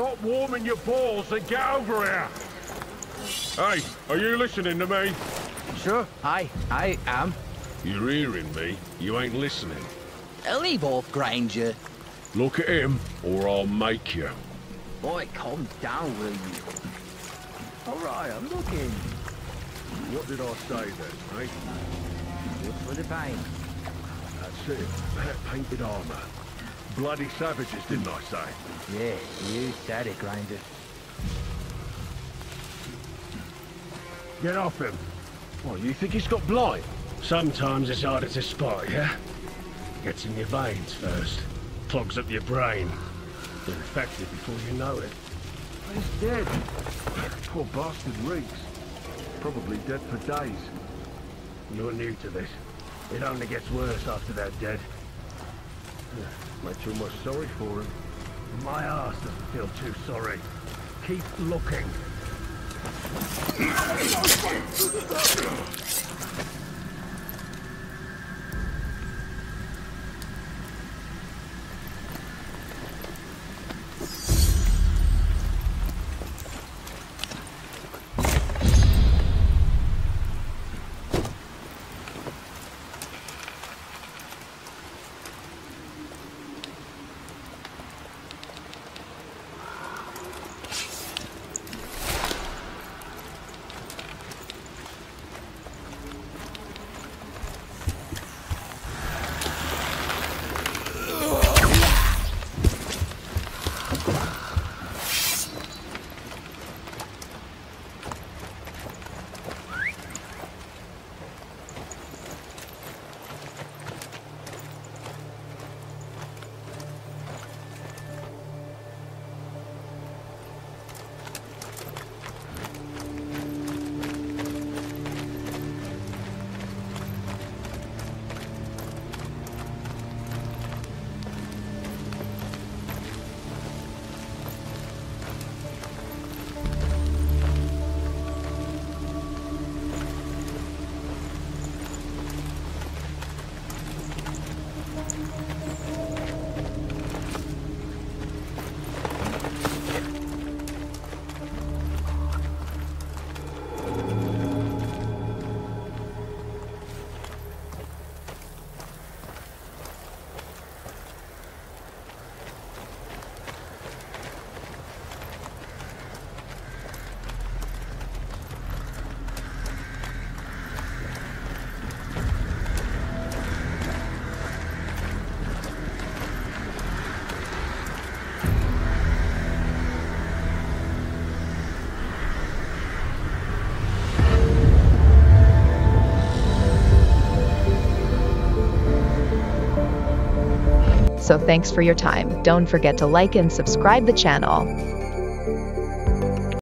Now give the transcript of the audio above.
Stop warming your balls and get over here! Hey, are you listening to me? Sure, I am. You're hearing me. You ain't listening. Leave off, Granger. Look at him, or I'll make you. Boy, calm down, will you? All right, I'm looking. What did I say then, eh? Just for the pain. That's it. That painted armor. Bloody savages, didn't I say? Yeah, you said it, Granger. Get off him. What, you think he's got blight? Sometimes it's harder to spot, yeah? Gets in your veins first. Clogs up your brain. You're infected before you know it. He's dead. Poor bastard reeks. Probably dead for days. You're new to this. It only gets worse after they're dead. Makes you almost sorry for him. My ass doesn't feel too sorry. Keep looking. So thanks for your time. Don't forget to like and subscribe the channel.